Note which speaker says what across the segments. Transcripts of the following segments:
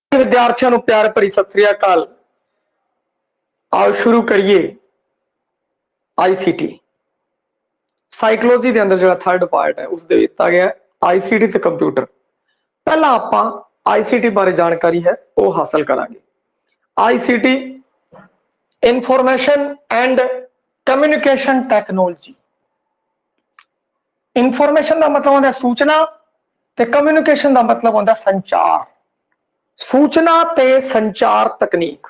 Speaker 1: विद्यार्थियों ਨੂੰ प्यार भरी सत श्री अकाल। आओ शुरू करिए आईसीटी साइकोलॉजी के अंदर जो थर्ड पार्ट है उस दिता गया आईसीटी ते कंप्यूटर। पहला आपां आईसीटी बारे जानकारी है वो हासिल करांगे। ICT information and communication technology. Information का मतलब होता सूचना ते कम्युनिकेशन का मतलब होता संचार। सूचना ते संचार तकनीक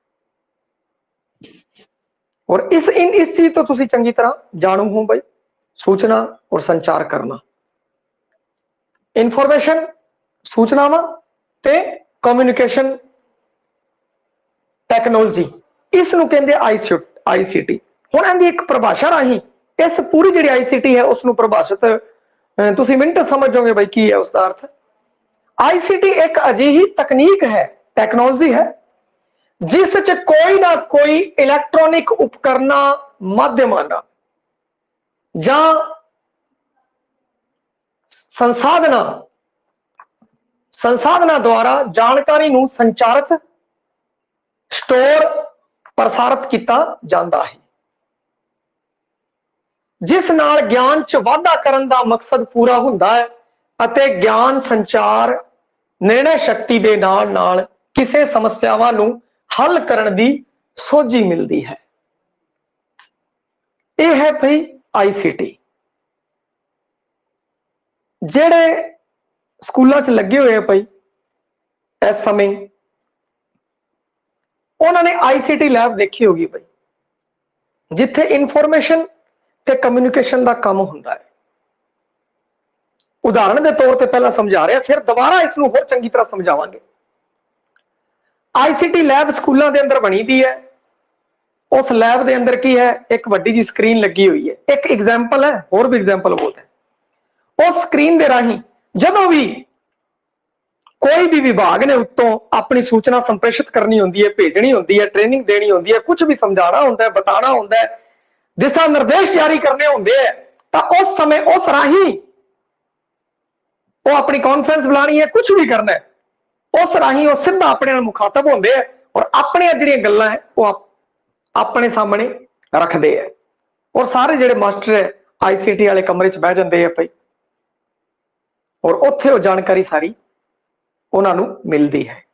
Speaker 1: और इस चीज तो तुसी चंगी तरह जानू हो भाई। सूचना और संचार करना, इंफॉर्मेशन सूचनावां ते कम्युनिकेशन टेक्नोलॉजी, इसनूं कहंदे आईसीटी। हुण इहदी एक परिभाषा राही इस पूरी जिहड़ी आईसीटी है उसनूं परिभाषित तुसी मिनट समझोगे भाई की है उसका अर्थ। आईसीटी एक अजिही तकनीक है, टेक्नोलॉजी है जिस च कोई ना कोई इलैक्ट्रॉनिक उपकरण माध्यमां या संसाधना द्वारा जानकारी नूं संचारित स्टोर प्रसारित किया जाता है, जिस नाल ज्ञान च वाधा करन दा मकसद पूरा हुंदा है अते ज्ञान संचार निर्णय शक्ति दे नाल नाल किसी समस्यावां नूं हल करन दी सोझी मिलती है। यह है भाई आईसीटी। जेड़े स्कूलों च लगे हुए भाई इस समय उन्होंने आईसीटी लैब देखी होगी भाई, जिथे इंफॉर्मेशन ते कम्युनिकेशन का काम हुंदा है। उदाहरण के तौर पर पहला समझा रहा फिर दोबारा इसनूं होर चंगी तरह समझावांगे। आईसीटी लैब स्कूलों के अंदर बनी दी है। उस लैब के अंदर की है एक वड्डी जी स्क्रीन लगी हुई है। एक एग्जाम्पल है, होर भी एग्जाम्पल बहुत है। उस स्क्रीन के राही जदों भी कोई भी विभाग ने उत्तों अपनी सूचना संप्रेषित करनी होंदी है, भेजनी होंदी है, ट्रेनिंग देनी होंदी है, कुछ भी समझाना होंदा है, बताना होंदा है, दिशा निर्देश जारी करने होंदे है, तो उस समय उस राही वो अपनी कॉन्फ्रेंस बुलानी है, कुछ भी करना है, उस राही वो सीधा अपने मुखातब होंदे है और अपनी जिहड़ियां गल्लां है वो अपने सामने रखते हैं और सारे जिहड़े मास्टर है आईसीटी वाले कमरे च बह जाते हैं भाई और उत्थे वो जानकारी सारी उन्होंने मिलती है।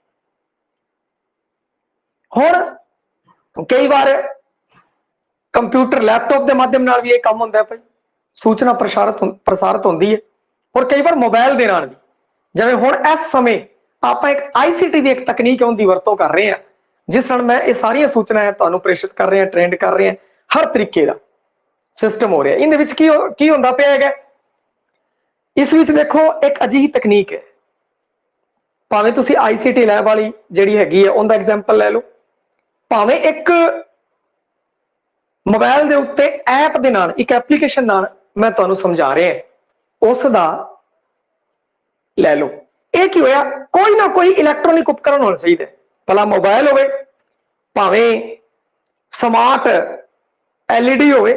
Speaker 1: हुण कई बार कंप्यूटर लैपटॉप के माध्यम नाल भी यह काम होंदा है भाई, सूचना प्रसारित होंदी है और कई बार मोबाइल के नाल भी। जिवें हुण इस समय आप एक आईसीटी की एक तकनीक उनकी वरतों कर रहे हैं जिस नाल मैं ये सारियां सूचनाएं तुहानूं प्रेषित कर रहे हैं, ट्रेंड कर रहे हैं, हर तरीके का सिस्टम हो रहा है। इहदे विच की हुंदा पिया है, इस विच देखो एक अजिही तकनीक है, भावें तुसी आईसीटी लैब वाली जिहड़ी हैगी है उनका एग्जाम्पल लै लो, भावें एक मोबाइल के उत्ते ऐप दे नाल एक एप्लीकेशन नाल मैं तुहानूं समझा रहा उसका लै लो। यह की होया, कोई ना कोई इलैक्ट्रॉनिक उपकरण होना चाहिए, भला मोबाइल होवे, भावें स्मार्ट एलईडी होवे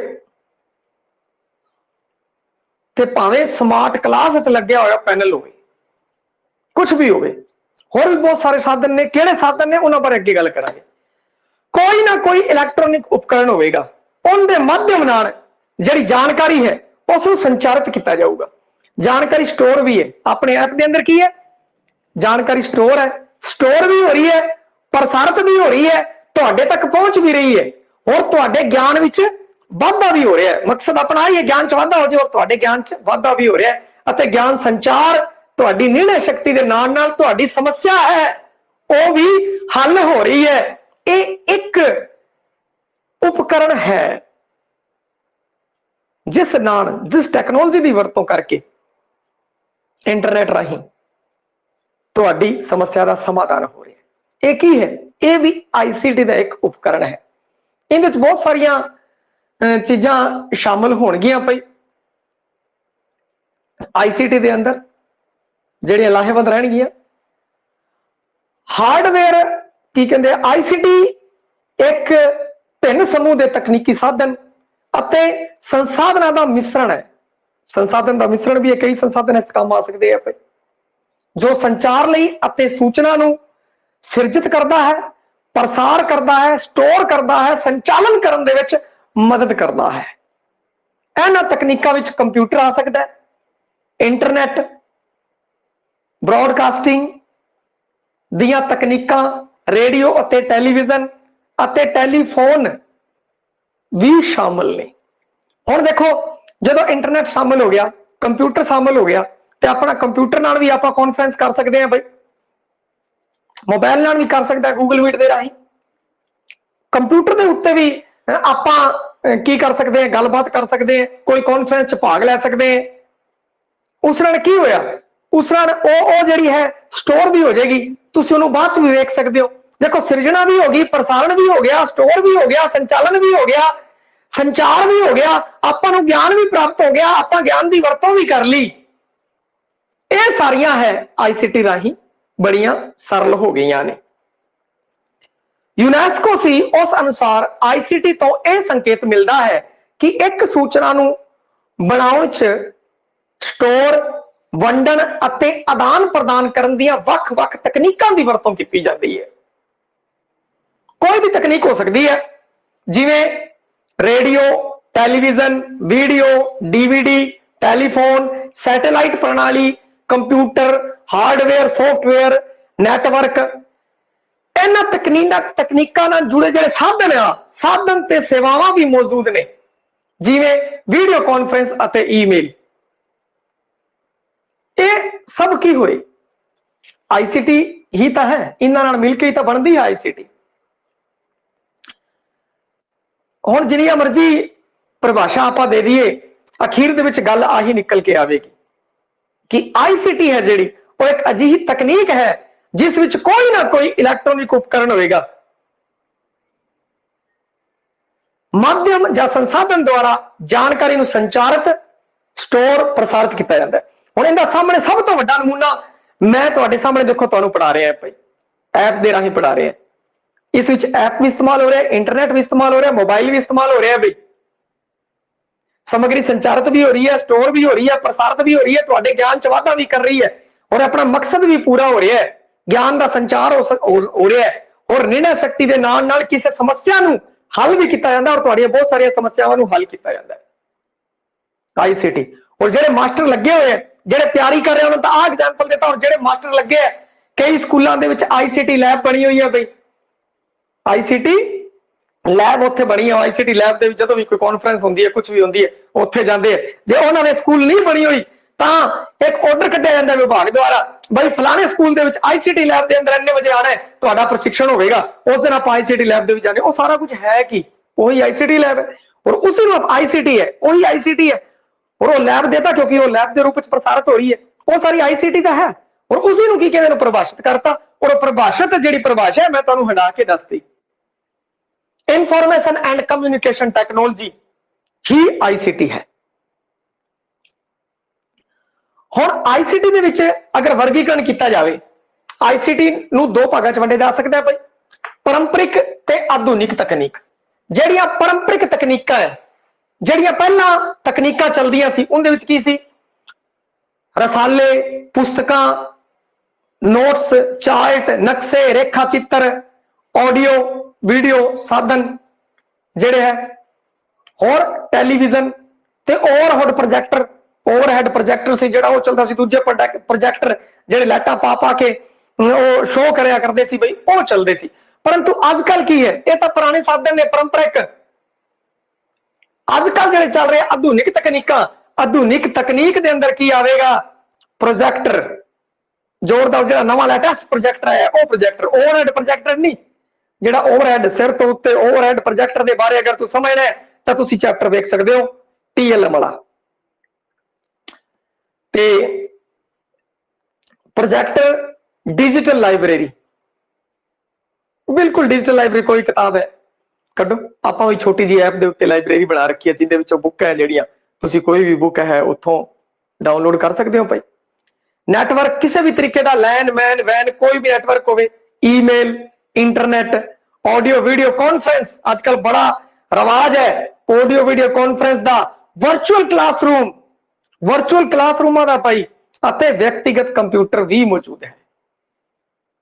Speaker 1: ते भावें स्मार्ट क्लास च लग्या होया पैनल होवे, कुछ भी होवे, होर भी बहुत सारे साधन ने। किहड़े साधन ने उन्हां बारे अगे गल करांगे। कोई ना कोई इलैक्ट्रॉनिक उपकरण होवेगा, उनके माध्यम नाल जिहड़ी जानकारी है उसनूं संचारित किया जाऊगा। जानकारी स्टोर भी है, अपने ऐप के अंदर की है जानकारी स्टोर है, स्टोर भी हो रही है, प्रसारित भी हो रही है, तुहाडे तक पहुंच भी रही है और तुहाडे ज्ञान विच वाधा भी हो रहा है। मकसद अपना ही है ज्ञान च वाधा हो जाए और तुहाडे ज्ञान च वाधा भी हो रहा है अते ज्ञान संचार तुहाडी निर्णय शक्ति के नाल नाल तुहाडी समस्या है वो भी हल हो रही है। ये एक उपकरण है जिस टेक्नोलॉजी की वरतों करके इंटरनेट राही तुहाडी समस्या का समाधान हो रहा है। एक ही है, यह भी आईसीटी का एक उपकरण है। इन बहुत सारिया चीज़ां शामिल होणगियां पई आईसीटी के अंदर जिहड़ियां लाहेवंद रहणगियां। हार्डवेयर की कहते आईसीटी एक भिन्न समूह के तकनीकी साधन अते संसाधना का मिश्रण है। संसाधन का मिश्रण भी है, कई संसाधन इस काम आ सकते हैं जो संचार लई अते सूचना नूं ਸਿਰਜਿਤ ਕਰਦਾ ਹੈ, ਪ੍ਰਸਾਰ ਕਰਦਾ ਹੈ, ਸਟੋਰ ਕਰਦਾ ਹੈ, ਸੰਚਾਲਨ ਕਰਨ ਦੇ ਵਿੱਚ ਮਦਦ ਕਰਦਾ ਹੈ। ਇਹਨਾਂ ਤਕਨੀਕਾਂ ਵਿੱਚ ਕੰਪਿਊਟਰ ਆ ਸਕਦਾ ਹੈ, ਇੰਟਰਨੈਟ, ਬ੍ਰੌਡਕਾਸਟਿੰਗ ਦੀਆਂ ਤਕਨੀਕਾਂ, ਰੇਡੀਓ ਅਤੇ ਟੈਲੀਵਿਜ਼ਨ ਅਤੇ ਟੈਲੀਫੋਨ ਵੀ ਸ਼ਾਮਲ ਨੇ। ਹੁਣ ਦੇਖੋ, ਜਦੋਂ ਇੰਟਰਨੈਟ ਸ਼ਾਮਲ ਹੋ ਗਿਆ, ਕੰਪਿਊਟਰ ਸ਼ਾਮਲ ਹੋ ਗਿਆ, ਤੇ ਆਪਣਾ ਕੰਪਿਊਟਰ ਨਾਲ ਵੀ ਆਪਾਂ ਕਾਨਫਰੰਸ ਕਰ ਸਕਦੇ ਹਾਂ ਬਈ, ਮੋਬਾਈਲ ਨਾਲ ਵੀ ਕਰ ਸਕਦਾ, ਗੂਗਲ ਮੀਟ ਦੇ ਰਾਹੀਂ। ਕੰਪਿਊਟਰ ਦੇ ਉੱਤੇ ਵੀ ਆਪਾਂ ਕੀ ਕਰ ਸਕਦੇ ਹਾਂ, ਗੱਲਬਾਤ ਕਰ ਸਕਦੇ ਹਾਂ, ਕੋਈ ਕਾਨਫਰੰਸ 'ਚ ਭਾਗ ਲੈ ਸਕਦੇ ਹਾਂ। ਉਸ ਨਾਲ ਕੀ ਹੋਇਆ, ਉਸ ਨਾਲ ਉਹ ਜਿਹੜੀ ਹੈ ਸਟੋਰ ਵੀ ਹੋ ਜਾਏਗੀ, ਤੁਸੀਂ ਉਹਨੂੰ ਬਾਅਦ 'ਚ ਵੀ ਵੇਖ ਸਕਦੇ ਹੋ। ਦੇਖੋ, ਸਿਰਜਣਾ ਵੀ ਹੋ ਗਈ, ਪ੍ਰਸਾਰਣ ਵੀ ਹੋ ਗਿਆ, ਸਟੋਰ ਵੀ ਹੋ ਗਿਆ, ਸੰਚਾਲਨ ਵੀ ਹੋ ਗਿਆ, ਸੰਚਾਰ ਵੀ ਹੋ ਗਿਆ, ਆਪਾਂ ਨੂੰ ਗਿਆਨ ਵੀ ਪ੍ਰਾਪਤ ਹੋ ਗਿਆ, ਆਪਾਂ ਗਿਆਨ ਦੀ ਵਰਤੋਂ ਵੀ ਕਰ ਲਈ। ਇਹ ਸਾਰੀਆਂ ਹੈ ਆਈਸੀਟੀ ਰਾਹੀਂ ਬੜੀਆਂ ਸਰਲ ਹੋ ਗਈਆਂ ਨੇ। ਯੂਨੈਸਕੋ ਸੀ ਉਸ ਅਨੁਸਾਰ ਆਈਸੀਟੀ ਤੋਂ ਇਹ ਸੰਕੇਤ ਮਿਲਦਾ ਹੈ ਕਿ ਇੱਕ ਸੂਚਨਾ ਨੂੰ ਬਣਾਉਣ 'ਚ ਸਟੋਰ, ਵੰਡਣ ਅਤੇ ਆਦਾਨ ਪ੍ਰਦਾਨ ਕਰਨ ਦੀਆਂ ਵੱਖ-ਵੱਖ ਤਕਨੀਕਾਂ ਦੀ ਵਰਤੋਂ ਕੀਤੀ ਜਾਂਦੀ ਹੈ। ਕੋਈ ਵੀ ਤਕਨੀਕ ਹੋ ਸਕਦੀ ਹੈ, ਜਿਵੇਂ radio, television, video, DVD, telephone, satellite ਪ੍ਰਣਾਲੀ, ਕੰਪਿਊਟਰ, ਹਾਰਡਵੇਅਰ, ਸੌਫਟਵੇਅਰ, ਨੈਟਵਰਕ। ਇਹਨਾਂ ਤਕਨੀਕਾਂ ਨਾਲ ਜੁੜੇ ਜਿਹੜੇ ਸਾਧਨ ਆ, ਸਾਧਨ ਤੇ ਸੇਵਾਵਾਂ ਵੀ ਮੌਜੂਦ ਨੇ, ਜਿਵੇਂ ਵੀਡੀਓ ਕਾਨਫਰੰਸ ਅਤੇ ਈਮੇਲ। ਇਹ ਸਭ ਕੀ ਹੋਏ, ਆਈਸੀਟੀ ਹੀ ਤਾਂ ਹੈ, ਇਹਨਾਂ ਨਾਲ ਮਿਲ ਕੇ ਹੀ ਤਾਂ ਬਣਦੀ ਹੈ ਆਈਸੀਟੀ। ਹੁਣ ਜਿੰਨੀਆਂ ਮਰਜ਼ੀ ਪਰਿਭਾਸ਼ਾ ਆਪਾਂ ਦੇ ਦਈਏ, ਅਖੀਰ ਦੇ ਵਿੱਚ ਗੱਲ ਆਹੀ ਨਿਕਲ ਕੇ ਆਵੇਗੀ ਕਿ ਆਈਸੀਟੀ ਹੈ ਜਿਹੜੀ, ਉਹ ਇੱਕ ਅਜਿਹੀ ਤਕਨੀਕ ਹੈ ਜਿਸ ਵਿੱਚ ਕੋਈ ਨਾ ਕੋਈ ਇਲੈਕਟ੍ਰੋਨਿਕ ਉਪਕਰਨ ਹੋਵੇਗਾ, ਮਾਧਿਅਮ ਜਾਂ ਸੰਸਾਧਨ ਦੁਆਰਾ ਜਾਣਕਾਰੀ ਨੂੰ ਸੰਚਾਰਿਤ, ਸਟੋਰ, ਪ੍ਰਸਾਰਿਤ ਕੀਤਾ ਜਾਂਦਾ ਹੈ। ਹੁਣ ਇਹਦਾ ਸਾਹਮਣੇ ਸਭ ਤੋਂ ਵੱਡਾ ਨਮੂਨਾ ਮੈਂ ਤੁਹਾਡੇ ਸਾਹਮਣੇ ਦੇਖੋ, ਤੁਹਾਨੂੰ ਪੜ੍ਹਾ ਰਿਹਾ ਭਾਈ, ਐਪ ਦੇ ਰਾਹੀਂ ਪੜ੍ਹਾ ਰਿਹਾ। ਇਸ ਵਿੱਚ ਐਪ ਵੀ ਇਸਤੇਮਾਲ ਹੋ ਰਿਹਾ, ਇੰਟਰਨੈਟ ਵੀ ਇਸਤੇਮਾਲ ਹੋ ਰਿਹਾ, ਮੋਬਾਈਲ ਵੀ ਇਸਤੇਮਾਲ ਹੋ ਰਿਹਾ ਬਈ। ਸਮੱਗਰੀ ਸੰਚਾਰਿਤ ਵੀ ਹੋ ਰਹੀ ਹੈ, ਸਟੋਰ ਵੀ ਹੋ ਰਹੀ ਹੈ, ਪ੍ਰਸਾਰਿਤ ਵੀ ਹੋ ਰਹੀ ਹੈ, ਤੁਹਾਡੇ ਗਿਆਨ 'ਚ ਵਾਧਾ ਵੀ ਕਰ ਰਹੀ ਹੈ, ਔਰ ਆਪਣਾ ਮਕਸਦ ਵੀ ਪੂਰਾ ਹੋ ਰਿਹਾ ਹੈ, ਗਿਆਨ ਦਾ ਸੰਚਾਰ ਹੋ ਰਿਹਾ ਹੈ, ਔਰ ਨਿਰਣੈ ਸ਼ਕਤੀ ਦੇ ਨਾਲ ਨਾਲ ਕਿਸੇ ਸਮੱਸਿਆ ਨੂੰ ਹੱਲ ਵੀ ਕੀਤਾ ਜਾਂਦਾ, ਔਰ ਤੁਹਾਡੀਆਂ ਬਹੁਤ ਸਾਰੀਆਂ ਸਮੱਸਿਆਵਾਂ ਨੂੰ ਹੱਲ ਕੀਤਾ ਜਾਂਦਾ ਹੈ ਆਈਸੀਟੀ। ਔਰ ਜਿਹੜੇ ਮਾਸਟਰ ਲੱਗੇ ਹੋਏ ਆ, ਜਿਹੜੇ ਤਿਆਰੀ ਕਰ ਰਹੇ ਉਹਨਾਂ ਤਾਂ ਆਹ ਐਗਜ਼ਾਮਪਲ ਦਿੱਤਾ, ਔਰ ਜਿਹੜੇ ਮਾਸਟਰ ਲੱਗੇ ਆ, ਕਈ ਸਕੂਲਾਂ ਦੇ ਵਿੱਚ ਆਈਸੀਟੀ ਲੈਬ ਬਣੀ ਹੋਈ ਹੈ ਬਈ, ਆਈਸੀਟੀ ਲੈਬ ਉੱਥੇ ਬਣੀ ਹੈ। ਆਈਸੀਟੀ ਲੈਬ ਦੇ ਵਿੱਚ ਜਦੋਂ ਵੀ ਕੋਈ ਕਾਨਫਰੰਸ ਹੁੰਦੀ ਹੈ, ਕੁਝ ਵੀ ਹੁੰਦੀ ਹੈ, ਉੱਥੇ ਜਾਂਦੇ ਆ। ਜੇ ਉਹਨਾਂ ਦੇ ਸਕੂਲ ਨਹੀਂ ਬਣੀ ਹੋਈ ਤਾਂ ਇੱਕ ਆਰਡਰ ਕੱਢਿਆ ਜਾਂਦਾ ਵਿਭਾਗ ਦੁਆਰਾ, ਬਈ ਫਲਾਣੇ ਸਕੂਲ ਦੇ ਵਿੱਚ ਆਈਸੀਟੀ ਲੈਬ ਦੇ ਅੰਦਰ ਇੰਨੇ ਵਜੇ ਆਣਾ ਹੈ, ਤੁਹਾਡਾ ਪ੍ਰਸ਼ਿਕਸ਼ਣ ਹੋਵੇਗਾ, ਉਸ ਦਿਨ ਆਪਾਂ ਆਈਸੀਟੀ ਲੈਬ ਦੇ ਵਿੱਚ ਜਾਣੇ। ਉਹ ਸਾਰਾ ਕੁਝ ਹੈ ਕੀ, ਉਹੀ ਆਈਸੀਟੀ ਲੈਬ ਹੈ, ਔਰ ਉਸੇ ਨੂੰ ਆਈਸੀਟੀ ਹੈ, ਉਹੀ ਆਈਸੀਟੀ ਹੈ, ਔਰ ਉਹ ਲੈਬ ਦੇਤਾ ਕਿਉਂਕਿ ਉਹ ਲੈਬ ਦੇ ਰੂਪ ਵਿੱਚ ਪ੍ਰਸਾਰਿਤ ਹੋ ਰਹੀ ਹੈ, ਉਹ ਸਾਰੀ ਆਈਸੀਟੀ ਦਾ ਹੈ। ਔਰ ਉਸੇ ਨੂੰ ਕੀ ਕਹਿੰਦੇ ਨੇ, ਪਰਿਭਾਸ਼ਿਤ ਕਰਤਾ। ਔਰ ਪਰਿਭਾਸ਼ਿਤ ਜਿਹੜੀ ਪਰਿਭਾਸ਼ਾ ਮੈਂ ਤੁਹਾਨੂੰ ਹਟਾ ਕੇ ਦੱਸਦੀ, इंफॉर्मेशन एंड कम्युनिकेशन टेक्नोलॉजी ही आईसीटी है। हुण आईसीटी दे विच अगर वर्गीकरण किया जाए, आईसीटी नूं दो भागां च वंडे जा सकदा है भाई, परंपरिक ते आधुनिक तकनीक। जिहड़ियां परंपरिक तकनीकां है, जिहड़ियां पहलां तकनीकां चलदियां सी, उहदे विच की सी, रसाले, पुस्तकां, नोट्स, चार्ट, नक्शे, रेखा चित्र, ऑडियो वीडियो साधन जिहड़े है, और टेलीविजन ते ओवरहेड प्रोजैक्टर। ओवरहेड प्रोजैक्टर से जिहड़ा वो चलदा सी, दूजे प्रोजैक्टर जिहड़े लाइटां पा के वो शो करया करदे सी बई, वो चलदे सी। परंतु अजकल की है, ये तो पुराने साधन ने, परंपरिक। अजकल जिहड़े चल रहे आधुनिक तकनीकां, आधुनिक तकनीक दे अंदर की आवेगा, प्रोजैक्टर, जोरदार जिहड़ा नवां लेटेस्ट प्रोजैक्टर है, वो प्रोजैक्टर, ओवरहेड प्रोजैक्टर नहीं। ਜਿਹੜਾ ओवरहेड सिर तो उत्ते ओवरहेड प्रोजैक्टर के बारे अगर तुम समझना है तो तुम चैप्टर देख सकते हो TLM वाला। ते प्रोजैक्टर डिजिटल लाइब्रेरी, बिल्कुल डिजिटल लाइब्रेरी, कोई किताब है कड्डो, आपां भी छोटी जी ऐप दे उत्ते लाइब्रेरी बना रखी है, जिहदे विचों बुक है जिहड़ियां तुसीं कोई भी बुक है उत्थों डाउनलोड कर सकते हो भाई। नैटवर्क किसी भी तरीके का, लैन मैन वैन कोई भी नैटवर्क होवे, email, internet, audio video conference, आजकल बड़ा रवाज है ऑडियो वीडियो कॉन्फ्रेंस का, वर्चुअल क्लासरूम, वर्चुअल क्लासरूमां दा भाई, अते व्यक्तिगत कंप्यूटर भी मौजूद है।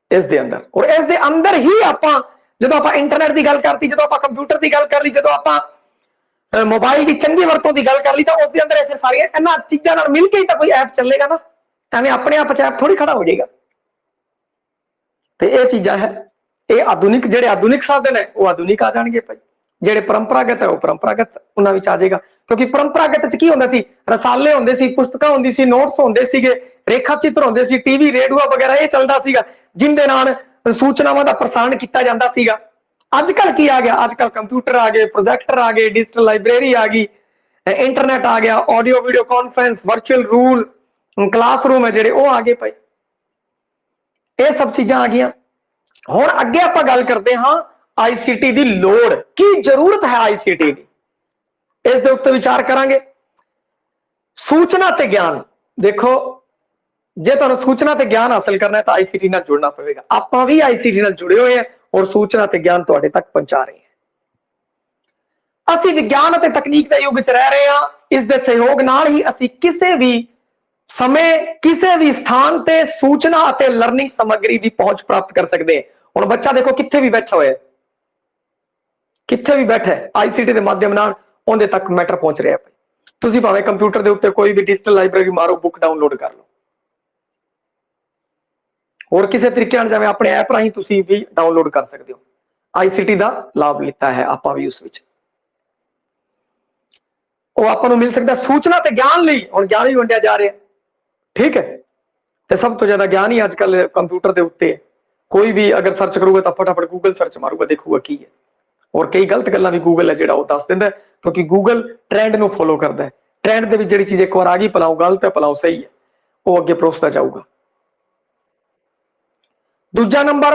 Speaker 1: इस दे अंदर। और इस दे अंदर ही आपां ਜਦੋਂ ਆਪਾਂ इंटरनेट की गल करती, ਜਦੋਂ ਆਪਾਂ कंप्यूटर की गल कर ली, ਜਦੋਂ ਆਪਾਂ मोबाइल की चंगी वरतों की गल कर ली, तो उस दे अंदर इत्थे सारियां इन्हां चीज़ां नाल मिल के ही तो कोई ऐप चलेगा ना, एवें अपने आप च ऐप थोड़ी खड़ा हो जाएगा। तो ये चीज़ां है, ये आधुनिक जिहड़े आधुनिक साधन है वो आधुनिक आ जाएंगे भाई, जिहड़े परंपरागत है वो परंपरागत उन्हां विच आ जाएगा। क्योंकि परंपरागत च की हुंदा सी, रसाले हुंदे सी, पुस्तकां हुंदी सी, नोट्स हुंदे सीगे, रेखा चित्र हुंदे सी, टीवी रेडियो वगैरह ये चलदा सीगा, जिंदे नाल सूचनावां दा प्रसारण किया जाता सीगा। अजकल की आ गया, अजकल कंप्यूटर आ गए, प्रोजैक्टर आ गए, डिजिटल लाइब्रेरी आ गई, इंटरनेट आ गया, audio video conference, virtual rule, classroom है जिहड़े वो आ गए भाई, ये सब चीज़ां आ गई। हुण अगे आपां गल करते हाँ ICT की लोड़ की जरूरत है, ICT की इस दे उत्ते विचार करांगे। सूचना ते ज्ञान, देखो जे तुहानूं सूचना ते ज्ञान हासिल करना है तो ICT नाल जुड़ना पवेगा। आपां भी ICT नाल जुड़े हुए हैं और सूचना ते ज्ञान तुहाडे तक पहुंचा रहे हैं। असीं विज्ञान अते तकनीक दे युग च रह रहे हैं, इस दे सहयोग नाल ही असीं किसी भी समय किसी भी स्थान ते सूचना अते लर्निंग सामग्री की पहुंच प्राप्त कर सकते हैं। हुण बच्चा देखो कित्थे भी बैठा होया, कित्थे भी बैठा है, ICT के माध्यम नाल उहदे तक मैटर पहुंच रहा है। तुसीं भावें कंप्यूटर के उत्ते कोई भी डिजिटल लाइब्रेरी मारो, बुक डाउनलोड कर लो, और किसी तरीके जिवें अपने ऐप राही तुसीं भी डाउनलोड कर सकते हो। ICT का लाभ लिता है आपां भी उस विच, वो आपां नूं मिल सकता सूचना ते ज्ञान लई। हुण ज्ञान ही वंडिया जा रहा है, ठीक है, तो सब तो ज्यादा ज्ञान ही अजकल कंप्यूटर के उत्ते। कोई भी अगर सर्च करूगा तो फटाफट गूगल सर्च मारूगा, देखूगा की है, और कई गलत गल्लां भी गूगल है जिहड़ा वो दस दिंदा है, क्योंकि गूगल ट्रेंड नूं फॉलो करता है। ट्रेंड दे विच जिहड़ी चीज़ एक बार आ गई, भलाओ गलत है भलाओ सही है, वो अगे परोसदा जाऊगा। दूजा नंबर,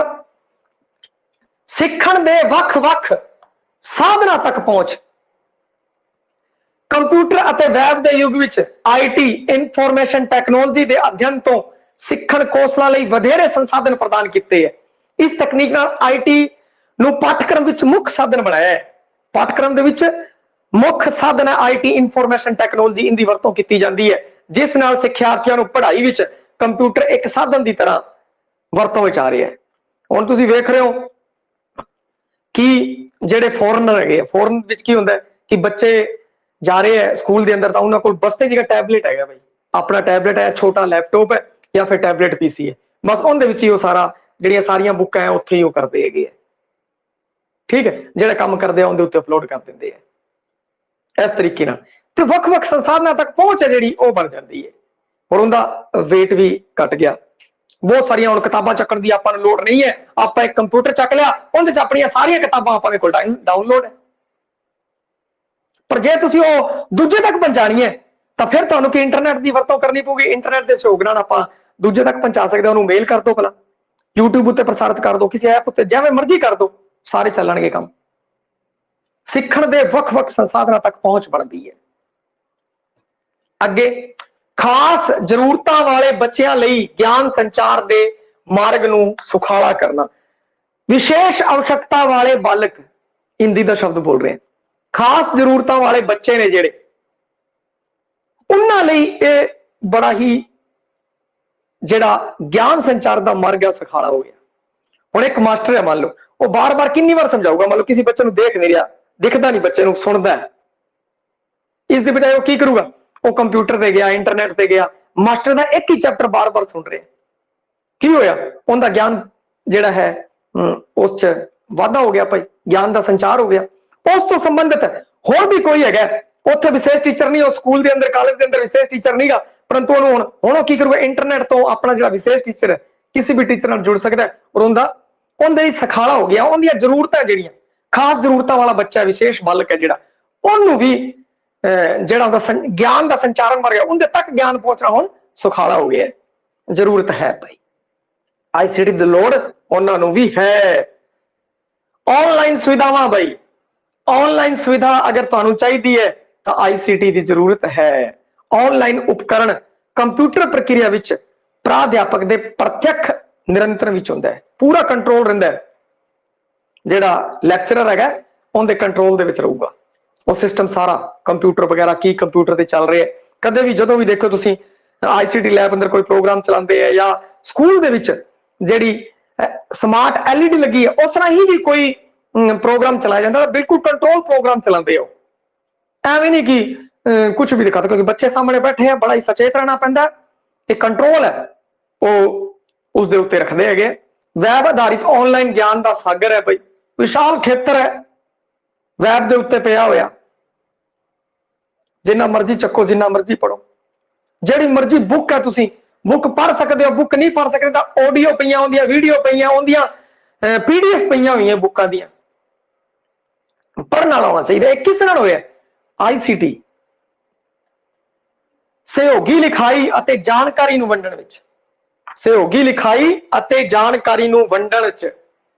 Speaker 1: सीखण दे वख-वख साधना तक पहुंच। कंप्यूटर अते वैब के युग विच IT इंफॉर्मेशन टैक्नोलॉजी के अध्ययन तो सीखण कौशलां लई वधेरे संसाधन प्रदान किए है। इस तकनीक नाल IT नूं पाठक्रम विच मुख्य साधन बनाया है। पाठक्रम दे विच मुख्य साधन है IT इंफॉर्मेशन टैक्नोलॉजी, इनकी वरतों की जाती है, जिस नाल सिख्यार्थियों नूं पढ़ाई विच कंप्यूटर एक साधन की तरह वरतों विच आ रही है। हुण तुसीं वेख रहे हो कि जिहड़े फॉरनर है, फॉरन विच की हुंदा है कि बच्चे जा रहे हैं स्कूल के अंदर, तो उन्होंने कोल बस की जगह टैबलेट है भाई, अपना टैबलेट है, छोटा लैपटॉप है या फिर टैबलेट PC है, बस उनके विच ही वो सारा जिहड़ियां सारियां बुकां है उत्थे ही वो करते है, ठीक है, जिहड़ा काम करते हैं उनके उत्ते अपलोड कर देंगे है। इस तरीके नाल ते वख-वख संसाधनां तक पहुंच है जिहड़ी वो बन जाती है, और उनका वेट भी घट गया। बहुत सारिया हुण किताबां चक्कण दी आपां नूं लोड़ नहीं है, आपां एक कंप्यूटर चक लिया, उहदे च अपणियां सारियां किताबां आपां दे कोल डाउनलोड है। पर जे तुसीं वो दूजे तक पहुंचानी है तो फिर तुहानूं कि इंटरनेट की वरतों करनी पऊगी। इंटरनेट के सहयोग नाल आपां दूजे तक पहुंचा सकते, उन्होंने मेल कर दो, भला यूट्यूब उत्ते प्रसारित कर दो, किसी ऐप उत्ते जिवें मर्जी कर दो, सारे चलणगे काम। सीखण दे वख-वख संसाधनां तक पहुंच बढ़ती है। अगे खास जरूरतां वाले बच्चों लई ज्ञान संचार दे मार्ग नूं सुखाला करना। विशेष आवश्यकता वाले बालक, हिंदी का शब्द बोल रहे हैं, खास जरूरतां वाले बच्चे ने जिहड़े, उन्हां लई ये बड़ा ही जिहड़ा ज्ञान संचार का मार्ग है सुखाला हो गया। हुण एक मास्टर है, मान लो वो बार बार कितनी बार समझाऊगा, मान लो किसी बच्चे को देख नहीं रहा, दिखता नहीं बच्चे को, सुनता है, इस दे बजाय वो की करूगा, वो कंप्यूटर पे गया, इंटरनेट पे गया, मास्टर का एक ही चैप्टर बार बार सुन रहे, की होया, उनका ज्ञान जिहड़ा है उस च वाधा हो गया भाई, ज्ञान का संचार हो गया। उस तो संबंधित होर भी कोई है उत्थे विशेष टीचर नहीं, स्कूल के अंदर कालेज के अंदर विशेष टीचर नहीं गा, परंतु हुण की करूगा, इंटरनेट तो अपना जो विशेष टीचर है किसी भी टीचर नाल जुड़ सकता है, और उनका सखाला हो गया। उनकी जरूरतां जिहड़ियां खास जरूरतां वाला बच्चा विशेष बालक है जिहड़ा, उन्होंने भी जिहड़ा ज्ञान का संचारण मर गया, उनके तक ज्ञान पहुंचना हुण सुखाला हो गया। जरूरत है भाई, ICT दी लोड़ उन्होंने भी है। ऑनलाइन सुविधावां भाई, ऑनलाइन सुविधा अगर तुहानूं चाहिए है तो ICT की जरूरत है। ऑनलाइन उपकरण कंप्यूटर प्रक्रिया विच प्राध्यापक दे प्रत्यक्ष निरंतर विच हुंदा है, पूरा कंट्रोल रहिंदा है, जिहड़ा लैक्चरर हैगा उनके कंट्रोल दे विच रहूगा, वो सिस्टम सारा कंप्यूटर वगैरह की कंप्यूटर ते चल रहे हैं। कदे भी जदों भी देखो तुसीं ICT लैब अंदर कोई प्रोग्राम चलाते हैं, या स्कूल दे विच जिहड़ी स्मार्ट LED लगी है, उस तरह ही भी कोई प्रोग्राम चलाया जाता है, बिल्कुल कंट्रोल प्रोग्राम चलाते हो, एवं नहीं कि कुछ भी दिखाते, क्योंकि बच्चे सामने बैठे हैं, बड़ा ही सचेत रहना पैंदा, एक कंट्रोल है वो उसके उत्ते रखते है। वैब आधारित ऑनलाइन ज्ञान का सागर है भाई, विशाल खेतर है वैब के उत्ते पिया होया, जिन्ना मर्जी चक्को, जिन्ना मर्जी पढ़ो, जिहड़ी मर्जी बुक है तुसी बुक पढ़ सकते हो, बुक नहीं पढ़ सकते तो ऑडियो पईयां होंदियां, वीडियो पईयां होंदियां, PDF पईयां हुई बुकां दियां, पढ़ने वाला होना चाहिए। किस नाल होया? ICT सहयोगी लिखाई अते जानकारी नूं वंडण विच, सहयोगी लिखाई अते जानकारी नूं वंडण विच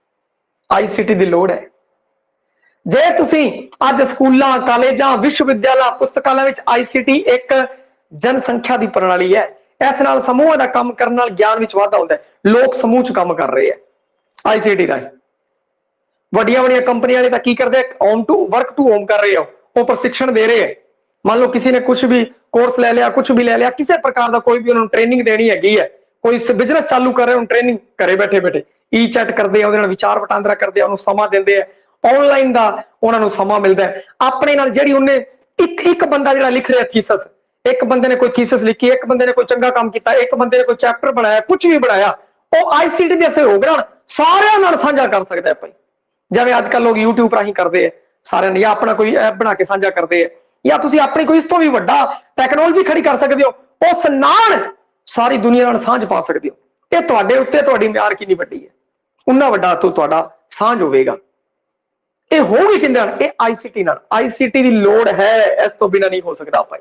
Speaker 1: ICT दी लोड़ है। जे तुसी अज स्कूलां, कालेजां, विश्वविद्यालय, पुस्तकालय विच ICT एक जनसंख्या की प्रणाली है, इस नाल समूह का काम करने नाल ज्ञान विच वाधा होंदा है, लोग समूह च काम कर रहे हैं ICT राही। वड्डियां वड्डियां कंपनियां वाले की करते हैं, home to work to home कर रहे हो, वो प्रशिक्षण दे रहे हैं। मान लो किसी ने कुछ भी कोर्स ले लिया, कुछ भी ले लिया, किसी प्रकार का कोई भी उन्होंने ट्रेनिंग देनी हैगी है, कोई बिजनेस चालू कर रहे हो, ट्रेनिंग घरे बैठे बैठे ई-चैट करते हैं, विचार वटांदरा करते हैं, समा देंगे है, ऑनलाइन का उन्होंने समा मिलता है। अपने नाल जिहड़ी उन्हें एक बंदा जिहड़ा लिख रहा थीसिस, एक बंदे ने कोई थीसिस लिखी, एक बंदे ने कोई चंगा काम किया, एक बंदे ने कोई चैप्टर बनाया, कुछ भी बनाया, वो ICT के सहयोग नाल सारियां नाल साझा कर सकता है भाई। जिवें आजकल लोग यूट्यूब राही करते हैं सारे, या अपना कोई ऐप बना के साझा करते हैं, या तुसी अपनी कोई इस तो भी वड्डा टैक्नोलॉजी खड़ी कर सकते हो, उस नाल सारी दुनिया नाल सांझ पा सकते हो। ये तुहाडे उत्ते तुहाडी म्यार कितनी वड्डी है, उन्ना वड्डा तो तुहाडा सांझ होवेगा। ये होगी किंदे नाल? ये ICT नाल। ICT दी लोड़ है, इस तो बिना नहीं हो सकता भाई।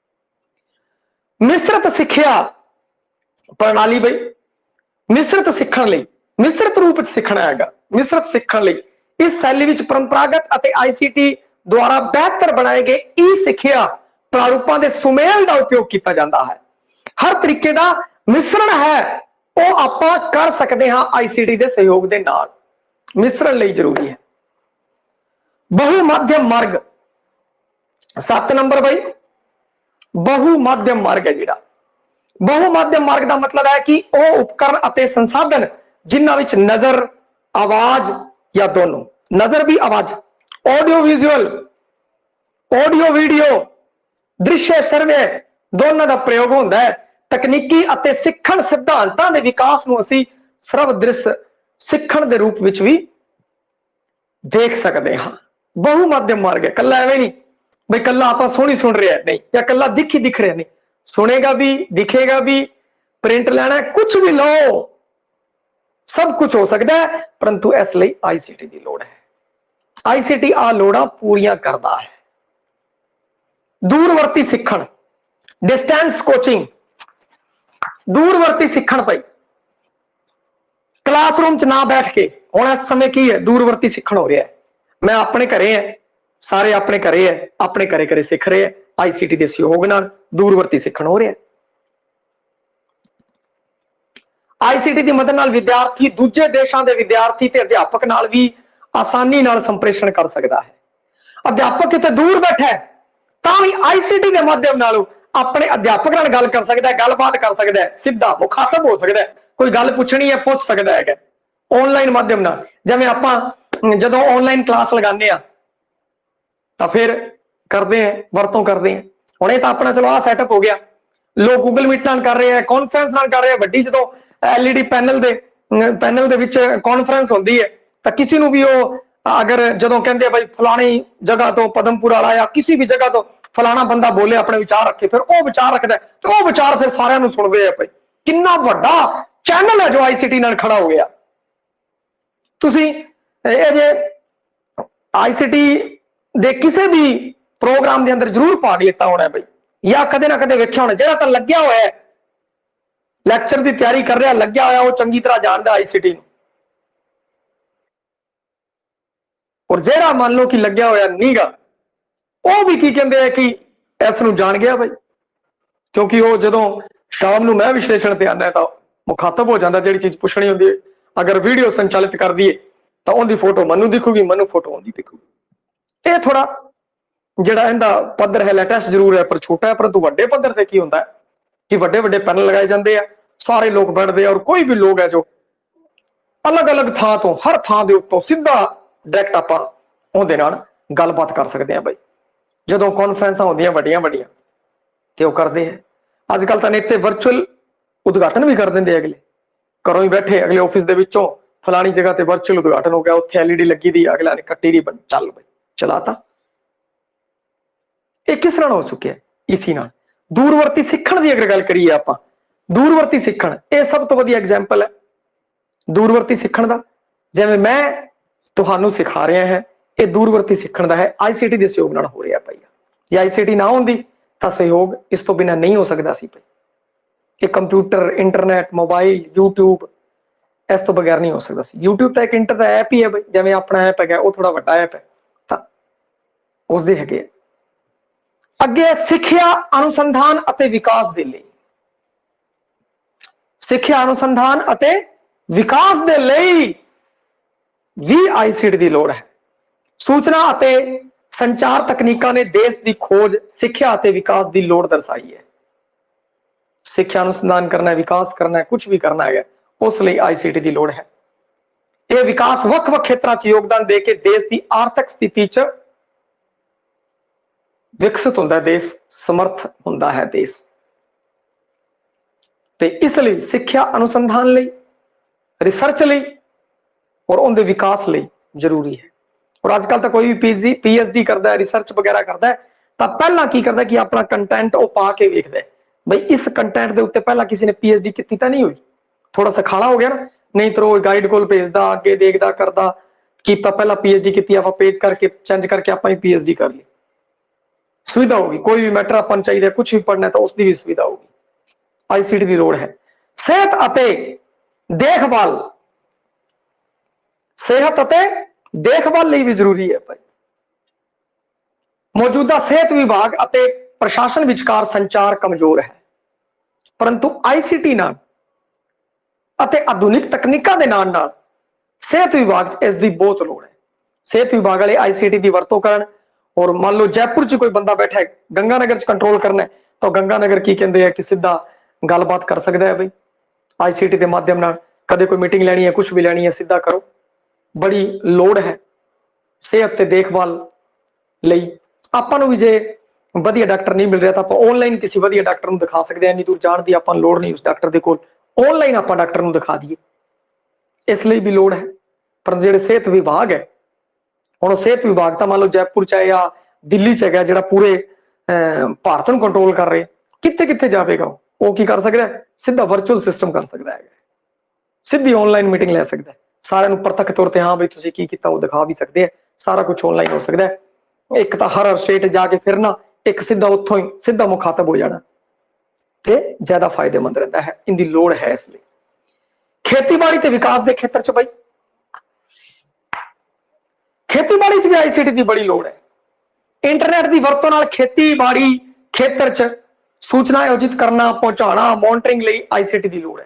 Speaker 1: मिश्रित सिक्ख्या प्रणाली भाई, मिश्रित सीखण लई, मिश्रित रूप च सीखना हैगा, मिश्रित सीखण लई इस शैली विच परंपरागत अते ICT द्वारा बेहतर बनाए गए ई-सिक्ख्या प्रारूपां दे सुमेल का उपयोग किया जाता है। हर तरीके का मिश्रण है वो आपां कर सकते हैं ICT के सहयोग के नाल, मिश्रण लई जरूरी है। बहुमाध्यम मार्ग 7 नंबर भाई, बहुमाध्यम मार्ग है जिहड़ा, बहुमाध्यम मार्ग का मतलब है कि वह उपकरण अते संसाधन जिन्हां विच नजर, आवाज या दोनों, नजर भी आवाज, ऑडियो विजुअल, ऑडियो वीडियो, दृश्य सर्वे दोनों का प्रयोग होता है। तकनीकी अते सिखण सिद्धांतां दे विकास नूं असीं सर्व दृश्य सिखण दे रूप विच भी देख सकते हाँ। बहुमाध्यम मार्ग है, कला एवं नहीं भाई कला आप सोहनी सुन रहे हैं नहीं, या कला दिख रहे नहीं, सुनेगा भी, दिखेगा भी, प्रिंट लेना है, कुछ भी लो, सब कुछ हो सकता है, परंतु इसलिए ICT की लोड़ है। ICT आ लोड़ा पूरियां करता है। दूरवर्ती सीखण, डिस्टेंस कोचिंग, दूरवर्ती सीखण भाई, क्लासरूम च ना बैठ के, हुण इस समय की है दूरवर्ती सीखण हो रहा है। मैं अपने घरे है, सारे अपने घरे है, अपने घरे घरे सीख रहे हैं, ICT के सहयोग नाल दूरवर्ती सीखण हो रहा है। ICT की मदद नाल विद्यार्थी दूजे देशों के विद्यार्थी ते अध्यापक नाल भी आसानी नाल संप्रेषण कर सकता है। अध्यापक किते दूर बैठा है तां भी ICT के माध्यम नाल अपने अध्यापक नाल गल कर सकता है, गलबात कर सकता है, सीधा मुखातब हो सकता है, कोई गल पूछनी है पूछ सकता है ऑनलाइन माध्यम नाल। जिवें आपां जदों ऑनलाइन क्लास लगाने आ तो फिर करते हैं, वरतों करते हैं। हुण ये तां अपना चलो आ सैटअप हो गया, लोग गूगल मीट नाल कर रहे हैं, कॉन्फ्रेंस नाल कर रहे हैं, वड्डी जदों LED पैनल दे विच कॉन्फ्रेंस होंदी है तो किसी नूं भी वो अगर जदों कहंदे भाई फलानी जगह तो पदमपुर वाला या किसी भी जगह तो फलाना बंदा बोले अपने विचार रखे, फिर वो विचार रखता है तो वो विचार फिर सारिਆਂ ਨੂੰ सुनते हैं भाई। कितना वड्डा चैनल है जो ICT नाल खड़ा हो गया। तुसी ये जे ICT दे किसी भी प्रोग्राम के अंदर जरूर भाग लेता होना है भाई, या कदे ना कदे वेख्या होना, जिहड़ा तां लग्या होया है लैक्चर की तैयारी कर रहा लग्या होया, वो चंगी तरह जानता ICT नूं, और जिहड़ा मान लो कि लग्या होया नीगा वो भी की कहते हैं कि इस नूं जान गया भाई, क्योंकि वो जदों शाम नूं मैं विश्लेषण ते आना तो मुखातब हो जाता, जिहड़ी चीज पुछनी होंदी है अगर वीडियो संचालित कर दिए तो उनकी फोटो मनु दिखूगी, मनु फोटो उनकी दिखूगी। ये थोड़ा जिहड़ा इहदा पद्धर है लेटेस्ट जरूर है पर छोटा है, परंतु वड्डे पद्धर ते की होंदा है कि वड्डे वड्डे पैनल लगाए जाते हैं, सारे लोग बैठते हैं और कोई भी लोग है जो अलग अलग थां तो हर थां दे उत्तों सीधा डायरैक्ट आपां उहदे नाल गलबात कर सकते हैं। बई जदों कॉन्फ्रेंसां होंदियां वड्डियां वड्डियां ते ओह करदे हैं। अजकल तां नेते वर्चुअल उद्घाटन भी कर देंगे, अगले घरों ही बैठे अगले ऑफिस दे विचों फलानी जगह ते वर्चुअल उद्घाटन हो गया, उत्थे एलईडी लगी दी, अगला ने कट्टी रिबन चल बई चलाता। ये किस नाल हो चुके हैं? इसी नाल। दूरवर्ती सीखण की अगर गल करिए आपां, दूरवर्ती सीखण ये सब तो वधिया एग्जाम्पल है दूरवर्ती सीखण दा। जिवें मैं तुहानूं सिखा रहा है, ये दूरवर्ती सीखण दा है, आईसीटी के सहयोग नाल हो रहा भाई। जे आईसीटी ना होंदी तां सहयोग इस तो बिना नहीं हो सकता सी भाई। ये कंप्यूटर, इंटरनेट, मोबाइल, यूट्यूब इस तो बगैर नहीं हो सकता सी। यूट्यूब तो एक इंटर का ऐप ही है भाई, जिवें अपना ऐप है, वो थोड़ा वड्डा ऐप है, तां उसदे हैगे। अगे सिक्ख्या अनुसंधान अते विकास दे लई, सिक्ख्या अनुसंधान अते विकास दे लई भी आईसीटी की लोड़ है। सूचना अते संचार तकनीकां ने देश की खोज, सिक्ख्या अते विकास की लोड़ दर्शाई है। सिक्ख्या अनुसंधान करना है, विकास करना है, कुछ भी करना है, उस लिए आईसीटी की लोड़ है। यह विकास वख-वख खेत्रां च योगदान दे के देश की आर्थिक स्थिति च विकसित होंदा है, देश समर्थ होंदा है देश। ते इसलिए सिक्ख्या अनुसंधान लई, रिसर्च लई और उनके विकास लई जरूरी है। और आजकल तो कोई भी पीएचडी करता है, रिसर्च वगैरह करता है, तो पहला की करता है कि अपना कंटेंट वो पा के वेखदा है भाई इस कंटेंट के उत्ते पहला किसी ने पीएचडी की तो नहीं हुई, थोड़ा सा खाला हो गया ना, नहीं तो गाइड को भेजदा, अगे देखदा करदा कि पहला पीएचडी की, आप पेज करके चेंज करके आप पीएचडी कर ली, सुविधा होगी। कोई भी मैटर अपन चाहिए, कुछ भी पढ़ना है तो उसकी भी सुविधा होगी। आईसीटी की लोड़ है। सेहत अते देखभाल, सेहत अते देखभाल ਲਈ भी जरूरी है भाई। मौजूदा सेहत विभाग अते प्रशासन विचकार संचार कमजोर है, परंतु आईसीटी नाल अते आधुनिक तकनीकां दे नाल नाल सेहत विभाग इसकी बहुत लोड़ है। सेहत विभाग वाले आईसीटी की वरतों करन। और मान लो जयपुर च कोई बंदा बैठा है, गंगानगर च कंट्रोल करना है, तो गंगानगर की कहते हैं कि सीधा गलबात कर सकता है भाई आईसीटी के माध्यम नाल। कदे कोई मीटिंग लैनी है, कुछ भी लैनी है, सीधा करो। बड़ी लोड़ है सेहत ते देखभाल लई। आपां नूं भी जे वधिया डॉक्टर नहीं मिल रहा तो आप ऑनलाइन किसी वधिया डॉक्टर नूं दिखा सकते हैं। इन्नी दूर जाण दी आपां लोड़ नहीं उस डॉक्टर दे कोल, ऑनलाइन आपां डॉक्टर नूं दिखा दईए, इसलिए भी लोड़ है। पर जिहड़े सेहत विभाग है, हुण सेहत विभाग तो मान लो जयपुर च है या दिल्ली च है, जिहड़ा पूरे भारत नूं कंट्रोल कर रहे, कित्थे कित्थे जावेगा वो की कर सकता है? सीधा वर्चुअल सिस्टम कर सकता है, सीधी ऑनलाइन मीटिंग ले सकता है, सारे नूं प्रत्यक्ष तौर पर हाँ बई तुसीं की कीता वो दिखा भी सकते हैं, सारा कुछ ऑनलाइन हो सकता है। एक तो हर स्टेट जाके फिरना, एक सीधा उत्थों ही सीधा मुखातब हो जाना, ते ज्यादा फायदेमंद रहता है। इनकी लोड़ है इसलिए। खेतीबाड़ी ते विकास के खेत्र च बई खेतीबाड़ी च भी आईसीटी की बड़ी लोड़ है। इंटरनेट की वरतों नाल खेतीबाड़ी खेत्र च सूचना आयोजित करना, पहुंचाना, मॉनिटरिंग लई आईसीटी की लोड़ है।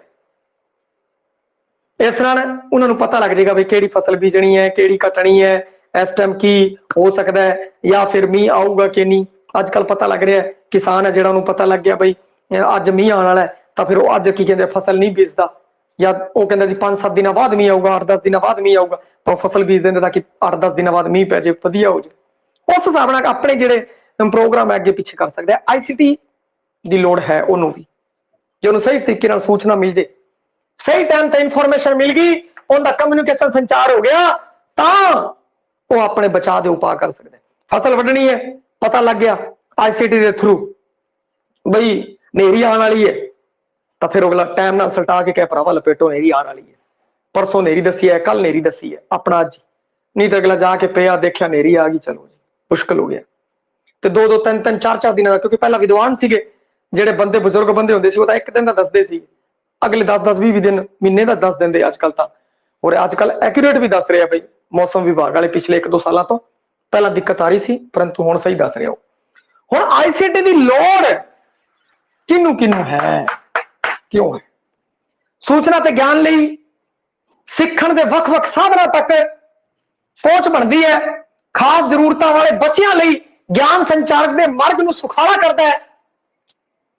Speaker 1: इस नाल उन्होंने पता लग जाएगा भी किहड़ी फसल बीजनी है, किहड़ी कटनी है, इस टाइम की हो सकता है, या फिर मीह आऊगा कि नहीं। अजकल पता लग रहा है, किसान है जिहड़ा पता लग गया बई अज मीह आने वाला है, तो फिर वो अज की कहते फसल नहीं बीजता, या वो कहता जी 5-7 दिन बाद मीह आऊगा, 8-10 दिन बाद मीह आऊगा, तो फसल बीज देंगे ताकि 8-10 दिन बाद मीह पै जाए, वधिया हो जाए। उस हिसाब नाल अपने जिहड़े प्रोग्राम है अगे पिछे कर सकते हैं। आईसीटी की लोड़ है उन्होंने भी, जो उन्होंने सही तरीके नाल सूचना मिल जाए, सही टाइम ते इंफॉर्मेशन मिल गई, उनका कम्युनिकेशन संचार हो गया, तो वो अपने बचाव के उपाय कर सकते हैं। फसल वड्ढनी है, पता लग गया आईसीटी के थ्रू बई नेरी आने वाली है, तो फिर अगला टाइम नाल सल्टा के कह भरावा लपेटो नेरी आने वाली है, परसों नेरी दसी है, कल नेरी दसी है, अपना अज नहीं तो अगला जाके पिया देखा नेरी आ गई, चलो जी मुश्किल हो गया। तो 2-2, 3-3, 4-4 दिन का, क्योंकि पहला विद्वान सीगे जिहड़े बंदे बुजुर्ग बंदे होंदे सी, वो एक दिन का दसदे सी, अगले 10-10, 20 दिन, महीने का दस देंगे अजकल तो। और अजकल एक्यूरेट भी दस रहे भाई मौसम विभाग वाले, पिछले 1-2 सालों तो पहला दिक्कत आ रही सी, परंतु हुण सही दस रहे हो। हुण आईसीटी की लोड़ किनू किनू है, क्यों है? सूचना ते ज्ञान लई सिੱਖਣ ਦੇ ਵੱਖ-ਵੱਖ ਸਾਧਨਾਂ तक पहुंच बनती है। खास जरूरतों वाले बच्चों लई ज्ञान संचारक के मार्ग नूं सुखाला करता है।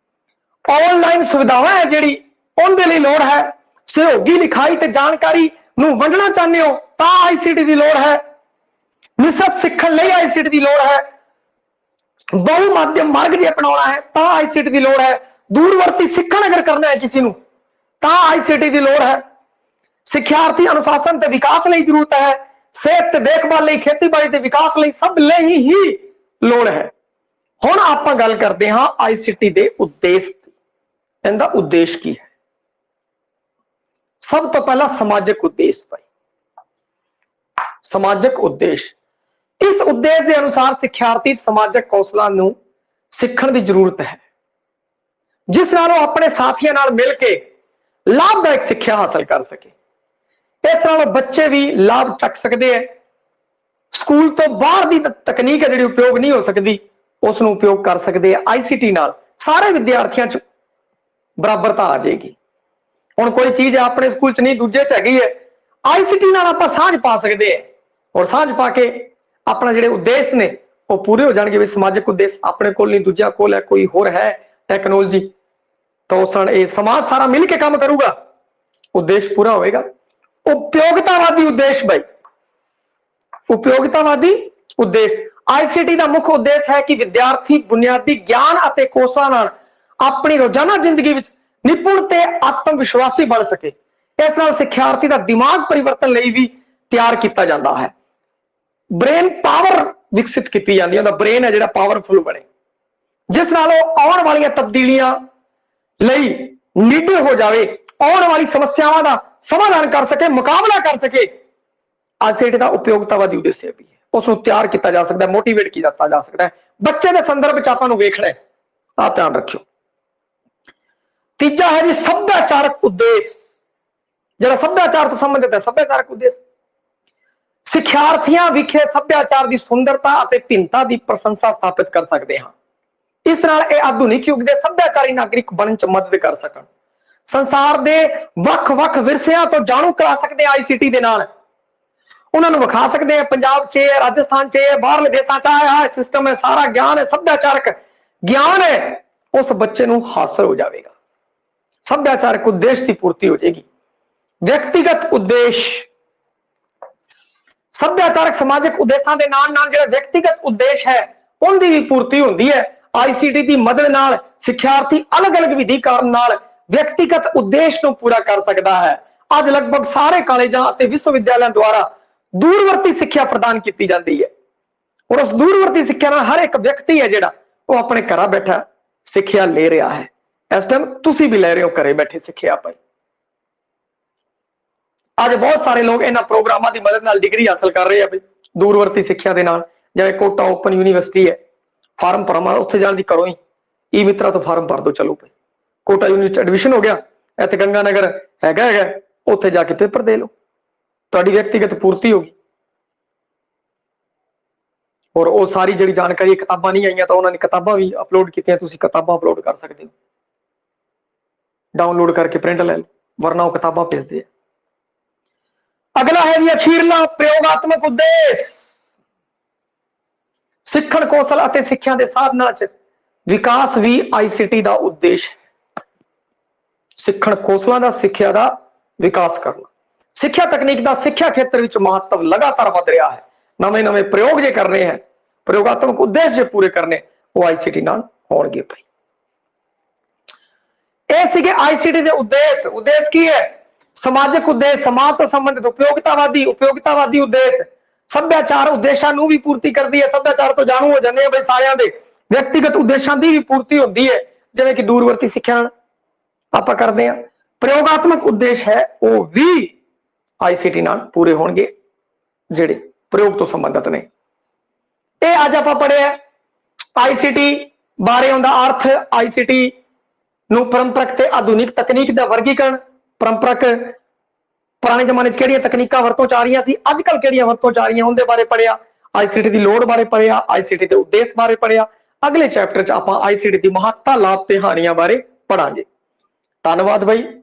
Speaker 1: ऑनलाइन सुविधावां है जिहड़ी उनके लिए लोड़ है। सहयोगी लिखाई ते जानकारी ਨੂੰ ਵੰਡਣਾ ਚਾਹੁੰਦੇ ਹੋ ਤਾਂ ICT ਦੀ ਲੋੜ ਹੈ। ਮਿਸ਼ਰਤ ਸਿੱਖਣ ਲਈ ICT ਦੀ ਲੋੜ ਹੈ। ਬਹੁ ਮਾਧਿਅਮ ਮਾਰਗ ਜੇ ਅਪਣਾਉਣਾ ਹੈ ਤਾਂ ICT ਦੀ ਲੋੜ ਹੈ। ਦੂਰਵਰਤੀ ਸਿੱਖਣ ਅਗਰ ਕਰਨਾ ਹੈ ਕਿਸੇ ਨੂੰ ਤਾਂ ICT ਦੀ ਲੋੜ ਹੈ। ਸਿੱਖਿਆਰਥੀ ਅਨੁਸ਼ਾਸਨ ਤੇ ਵਿਕਾਸ ਲਈ ਜ਼ਰੂਰਤ ਹੈ। ਸਿਹਤ ਤੇ ਦੇਖਭਾਲ ਲਈ, ਖੇਤੀਬਾੜੀ ਤੇ ਵਿਕਾਸ ਲਈ, ਸਭ ਲਈ ਹੀ ਲੋੜ ਹੈ। ਹੁਣ ਆਪਾਂ ਗੱਲ ਕਰਦੇ ਹਾਂ ICT ਦੇ ਉਦੇਸ਼ ਦੀ। ਇਹਦਾ ਉਦੇਸ਼ ਕੀ ਹੈ? ਸਭ ਤੋਂ ਪਹਿਲਾਂ ਸਮਾਜਿਕ ਉਦੇਸ਼ ਭਾਈ, ਸਮਾਜਿਕ ਉਦੇਸ਼। ਇਸ ਉਦੇਸ਼ ਦੇ ਅਨੁਸਾਰ ਸਿੱਖਿਆਰਥੀ ਸਮਾਜਿਕ ਕੌਸ਼ਲਾਂ ਨੂੰ ਸਿੱਖਣ ਦੀ ਜ਼ਰੂਰਤ ਹੈ, ਜਿਸ ਨਾਲ ਉਹ ਆਪਣੇ ਸਾਥੀਆਂ ਨਾਲ ਮਿਲ ਕੇ ਲਾਭਦਾਇਕ ਸਿੱਖਿਆ ਹਾਸਲ ਕਰ ਸਕੇ। ਇਸ ਨਾਲ ਬੱਚੇ ਵੀ ਲਾਭ ਚੱਕ ਸਕਦੇ ਹੈ। ਸਕੂਲ ਤੋਂ ਬਾਹਰ ਦੀ ਤਕਨੀਕ ਹੈ ਜਿਹੜੀ ਉਪਯੋਗ ਨਹੀਂ ਹੋ ਸਕਦੀ, ਉਸ ਨੂੰ ਉਪਯੋਗ ਕਰ ਸਕਦੇ ਆ। ICT ਨਾਲ ਸਾਰੇ ਵਿਦਿਆਰਥੀਆਂ 'ਚ ਬਰਾਬਰਤਾ ਆ ਜਾਏਗੀ। ਹੁਣ ਕੋਈ ਚੀਜ਼ ਆਪਣੇ ਸਕੂਲ 'ਚ ਨਹੀਂ, ਦੂਜੇ 'ਚ ਹੈਗੀ ਹੈ, ICT ਨਾਲ ਆਪਾਂ ਸਾਂਝ ਪਾ ਸਕਦੇ ਆ, ਔਰ ਸਾਂਝ ਪਾ ਕੇ ਆਪਣਾ ਜਿਹੜੇ ਉਦੇਸ਼ ਨੇ ਉਹ ਪੂਰੇ ਹੋ ਜਾਣਗੇ। ਵੀ ਸਮਾਜਿਕ ਉਦੇਸ਼ ਆਪਣੇ ਕੋਲ ਨਹੀਂ, ਦੂਜਿਆਂ ਕੋਲ ਹੈ, ਕੋਈ ਹੋਰ ਹੈ ਟੈਕਨੋਲੋਜੀ, ਤਾਂ ਉਸ ਨਾਲ ਇਹ ਸਮਾਜ ਸਾਰਾ ਮਿਲ ਕੇ ਕੰਮ ਕਰੂਗਾ, ਉਦੇਸ਼ ਪੂਰਾ ਹੋਏਗਾ। ਉਪਯੋਗਤਾਵਾਦੀ ਉਦੇਸ਼ ਭਾਈ, ਉਪਯੋਗਤਾਵਾਦੀ ਉਦੇਸ਼। ICT ਦਾ ਮੁੱਖ ਉਦੇਸ਼ ਹੈ ਕਿ ਵਿਦਿਆਰਥੀ ਬੁਨਿਆਦੀ ਗਿਆਨ ਅਤੇ ਕੌਸ਼ਲਾਂ ਨਾਲ ਆਪਣੀ ਰੋਜ਼ਾਨਾ ਜ਼ਿੰਦਗੀ ਵਿੱਚ ਨਿਪੁੰਨ ਤੇ ਆਤਮ ਵਿਸ਼ਵਾਸੀ ਬਣ ਸਕੇ। ਇਸ ਨਾਲ ਸਿੱਖਿਆਰਥੀ ਦਾ ਦਿਮਾਗ ਪਰਿਵਰਤਨ ਲਈ ਵੀ ਤਿਆਰ ਕੀਤਾ ਜਾਂਦਾ ਹੈ। ਬ੍ਰੇਨ ਪਾਵਰ ਵਿਕਸਿਤ ਕੀਤੀ ਜਾਂਦੀ ਹੈ, ਉਹਦਾ ਬ੍ਰੇਨ ਹੈ ਜਿਹੜਾ ਪਾਵਰਫੁਲ ਬਣੇ, ਜਿਸ ਨਾਲ ਉਹ ਆਉਣ ਵਾਲੀਆਂ ਤਬਦੀਲੀਆਂ ਲਈ ਨਿਡਰ ਹੋ ਜਾਵੇ, ਆਉਣ ਵਾਲੀ ਸਮੱਸਿਆਵਾਂ ਦਾ ਸਮਾਧਾਨ ਕਰ ਸਕੇ, ਮੁਕਾਬਲਾ ਕਰ ਸਕੇ। ICT ਦਾ ਉਪਯੋਗਤਾਵਾਦੀ ਉਦੇਸ਼ ਵੀ ਹੈ, ਉਸ ਨੂੰ ਤਿਆਰ ਕੀਤਾ ਜਾ ਸਕਦਾ ਹੈ, ਮੋਟੀਵੇਟ ਕੀਤਾ ਜਾ ਸਕਦਾ ਹੈ। ਬੱਚੇ ਦੇ ਸੰਦਰਭ ਵਿੱਚ ਆਪਾਂ ਨੂੰ ਵੇਖਣਾ ਹੈ, ਆਹ ਧਿਆਨ ਰੱਖਿਓ। ਤੀਜਾ ਹੈ ਜੀ ਸੱਭਿਆਚਾਰਕ ਉਦੇਸ਼, ਜਿਹੜਾ ਸੱਭਿਆਚਾਰ ਤੋਂ ਸੰਬੰਧਿਤ ਹੈ। ਸੱਭਿਆਚਾਰਕ ਉਦੇਸ਼ ਸਿੱਖਿਆਰਥੀਆਂ ਵਿਖੇ ਸੱਭਿਆਚਾਰ ਦੀ ਸੁੰਦਰਤਾ ਅਤੇ ਭਿੰਨਤਾ ਦੀ ਪ੍ਰਸ਼ੰਸਾ ਸਥਾਪਿਤ ਕਰ ਸਕਦੇ ਹਾਂ। ਇਸ ਨਾਲ ਇਹ ਆਧੁਨਿਕ ਯੁੱਗ ਦੇ ਸੱਭਿਆਚਾਰੀ ਨਾਗਰਿਕ ਬਣਨ 'ਚ ਮਦਦ ਕਰ ਸਕਣ। ਸੰਸਾਰ ਦੇ ਵੱਖ-ਵੱਖ ਵਿਰਸਿਆਂ ਤੋਂ ਜਾਣੂ ਕਰਾ ਸਕਦੇ ਆ ICT ਦੇ ਨਾਲ। ਉਹਨਾਂ ਨੂੰ ਵਿਖਾ ਸਕਦੇ ਆ ਪੰਜਾਬ 'ਚ, ਰਾਜਸਥਾਨ 'ਚ, ਬਾਹਰਲੇ ਦੇਸ਼ਾਂ 'ਚ ਆਇਆ ਸਿਸਟਮ ਹੈ, ਸਾਰਾ ਗਿਆਨ ਹੈ, ਸੱਭਿਆਚਾਰਕ ਗਿਆਨ ਹੈ, ਉਸ ਬੱਚੇ ਨੂੰ ਹਾਸਲ ਹੋ ਜਾਵੇਗਾ। ਸੱਭਿਆਚਾਰਕ ਉਦੇਸ਼ ਦੀ ਪੂਰਤੀ ਹੋ ਜਾਏਗੀ। ਵਿਅਕਤੀਗਤ ਉਦੇਸ਼, ਸੱਭਿਆਚਾਰਕ ਸਮਾਜਿਕ ਉਦੇਸ਼ਾਂ ਦੇ ਨਾਲ ਨਾਲ ਜਿਹੜਾ ਵਿਅਕਤੀਗਤ ਉਦੇਸ਼ ਹੈ ਉਹਦੀ ਵੀ ਪੂਰਤੀ ਹੁੰਦੀ ਹੈ। ICT ਦੀ ਮਦਦ ਨਾਲ ਸਿੱਖਿਆਰਥੀ ਅਲੱਗ-ਅਲੱਗ ਵਿਧੀ ਕਾਰਨ ਨਾਲ ਵਿਅਕਤੀਗਤ ਉਦੇਸ਼ ਨੂੰ ਪੂਰਾ ਕਰ ਸਕਦਾ ਹੈ। ਅੱਜ ਲਗਭਗ ਸਾਰੇ ਕਾਲਜਾਂ ਅਤੇ ਵਿਸ਼ਵਵਿਦਿਆਲਿਆਂ ਦੁਆਰਾ ਦੂਰਵਰਤੀ ਸਿੱਖਿਆ ਪ੍ਰਦਾਨ ਕੀਤੀ ਜਾਂਦੀ ਹੈ, ਔਰ ਉਸ ਦੂਰਵਰਤੀ ਸਿੱਖਿਆ ਨਾਲ ਹਰ ਇੱਕ ਵਿਅਕਤੀ ਹੈ ਜਿਹੜਾ ਉਹ ਆਪਣੇ ਘਰਾਂ ਬੈਠਾ ਸਿੱਖਿਆ ਲੈ ਰਿਹਾ ਹੈ। ਇਸ ਟਾਈਮ ਤੁਸੀਂ ਵੀ ਲੈ ਰਹੇ ਹੋ ਘਰੇ ਬੈਠੇ ਸਿੱਖਿਆ ਭਾਈ। ਅੱਜ ਬਹੁਤ ਸਾਰੇ ਲੋਕ ਇਹਨਾਂ ਪ੍ਰੋਗਰਾਮਾਂ ਦੀ ਮਦਦ ਨਾਲ ਡਿਗਰੀ ਹਾਸਲ ਕਰ ਰਹੇ ਆ ਬਈ, ਦੂਰਵਰਤੀ ਸਿੱਖਿਆ ਦੇ ਨਾਲ। ਜਿਵੇਂ ਕੋਟਾ ਓਪਨ ਯੂਨੀਵਰਸਿਟੀ ਹੈ, ਫਾਰਮ ਭਰਵਾ ਉੱਥੇ ਜਾਣ ਦੀ ਕਰੋ ਹੀ, E-ਮਿੱਤਰਾ ਤੋਂ ਫਾਰਮ ਭਰ ਦੋ, ਚਲੋ ਭਾਈ ਕੋਟਾ ਯੂਨੀਵਰਸਿਟੀ ਐਡਮਿਸ਼ਨ ਹੋ ਗਿਆ। ਇੱਥੇ ਗੰਗਾ ਨਗਰ ਹੈਗਾ, ਉੱਥੇ ਜਾ ਕੇ ਪੇਪਰ ਦੇ ਲਓ, ਤੁਹਾਡੀ ਵਿਅਕਤੀਗਤ ਪੂਰਤੀ ਹੋਗੀ। ਔਰ ਉਹ ਸਾਰੀ ਜਿਹੜੀ ਜਾਣਕਾਰੀ, ਕਿਤਾਬਾਂ ਨਹੀਂ ਆਈਆਂ ਤਾਂ ਉਹਨਾਂ ਨੇ ਕਿਤਾਬਾਂ ਵੀ ਅਪਲੋਡ ਕੀਤੀਆਂ, ਤੁਸੀਂ ਕਿਤਾਬਾਂ ਅਪਲੋਡ ਕਰ ਸਕਦੇ ਹੋ, ਡਾਊਨਲੋਡ ਕਰਕੇ ਪ੍ਰਿੰਟ ਲੈ ਲਓ, ਵਰਨਾ ਉਹ ਕਿਤਾਬਾਂ ਭੇਜਦੇ ਆ। ਅਗਲਾ ਹੈ ਜੀ ਅਖੀਰਲਾ ਪ੍ਰਯੋਗਾਤਮਕ ਉਦੇਸ਼। ਸਿੱਖਣ ਕੌਸ਼ਲ ਅਤੇ ਸਿੱਖਿਆ ਦੇ ਸਾਧਨਾਂ 'ਚ ਵਿਕਾਸ ਵੀ ICT ਦਾ ਉਦੇਸ਼ ਹੈ। ਸਿੱਖਣ ਕੌਸ਼ਲਾਂ ਦਾ, ਸਿੱਖਿਆ ਦਾ ਵਿਕਾਸ ਕਰਨਾ। ਸਿੱਖਿਆ ਤਕਨੀਕ ਦਾ ਸਿੱਖਿਆ ਖੇਤਰ ਵਿੱਚ ਮਹੱਤਵ ਲਗਾਤਾਰ ਵਧ ਰਿਹਾ ਹੈ। ਨਵੇਂ-ਨਵੇਂ ਪ੍ਰਯੋਗ ਜੇ ਕਰਨੇ ਹੈ, ਪ੍ਰਯੋਗਾਤਮਕ ਉਦੇਸ਼ ਜੇ ਪੂਰੇ ਕਰਨੇ, ਉਹ ICT ਨਾਲ ਹੋਣਗੇ ਭਾਈ। ਇਹ ਸੀਗੇ ICT ਦੇ ਉਦੇਸ਼। ਉਦੇਸ਼ ਕੀ ਹੈ? ਸਮਾਜਿਕ ਉਦੇਸ਼, ਸਮਾਜ ਤੋਂ ਸੰਬੰਧਿਤ। ਉਪਯੋਗਤਾਵਾਦੀ ਉਦੇਸ਼ ਸੱਭਿਆਚਾਰ ਉਦੇਸ਼ਾਂ ਨੂੰ ਵੀ ਪੂਰਤੀ ਕਰਦੀ ਹੈ। ਸੱਭਿਆਚਾਰ ਤੋਂ ਜਾਣੂ ਹੋ ਜਾਂਦੇ ਆ ਬਈ ਸਾਰਿਆਂ ਦੇ। ਵਿਅਕਤੀਗਤ ਉਦੇਸ਼ਾਂ ਦੀ ਵੀ ਪੂਰਤੀ ਹੁੰਦੀ ਹੈ, ਜਿਵੇਂ ਕਿ ਦੂਰਵਰਤੀ ਸਿੱਖਿਆ ਨਾਲ ਆਪਾਂ ਕਰਦੇ ਹਾਂ। ਪ੍ਰਯੋਗਾਤਮਕ ਉਦੇਸ਼ ਹੈ ਉਹ ਵੀ ICT ਨਾਲ ਪੂਰੇ ਹੋਣਗੇ, ਜਿਹੜੇ ਪ੍ਰਯੋਗ ਤੋਂ ਸੰਬੰਧਿਤ ਨੇ। ਇਹ ਅੱਜ ਆਪਾਂ ਪੜ੍ਹਿਆ ICT ਬਾਰੇ, ਉਹਦਾ ਅਰਥ, ICT ਨੂੰ ਪਰੰਪਰਕ ਤੇ ਆਧੁਨਿਕ ਤਕਨੀਕ ਦਾ ਵਰਗੀਕਰਨ। ਪਰੰਪਰਕ ਪੁਰਾਣੇ ਜ਼ਮਾਨੇ 'ਚ ਕਿਹੜੀਆਂ ਤਕਨੀਕਾਂ ਵਰਤੋਂ 'ਚ ਆ ਰਹੀਆਂ ਸੀ, ਅੱਜ ਕੱਲ੍ਹ ਕਿਹੜੀਆਂ ਵਰਤੋਂ 'ਚ ਆ ਰਹੀਆਂ, ਉਹਦੇ ਬਾਰੇ ਪੜ੍ਹਿਆ। ICT ਦੀ ਲੋੜ ਬਾਰੇ ਪੜ੍ਹਿਆ, ICT ਦੇ ਉਦੇਸ਼ ਬਾਰੇ ਪੜ੍ਹਿਆ। ਅਗਲੇ ਚੈਪਟਰ 'ਚ ਆਪਾਂ ICT ਦੀ ਮਹੱਤਤਾ, ਲਾਭ ਤੇ ਹਾਨੀਆਂ ਬਾਰੇ ਪੜਾਂਗੇ। ਧੰਨਵਾਦ ਬਾਈ।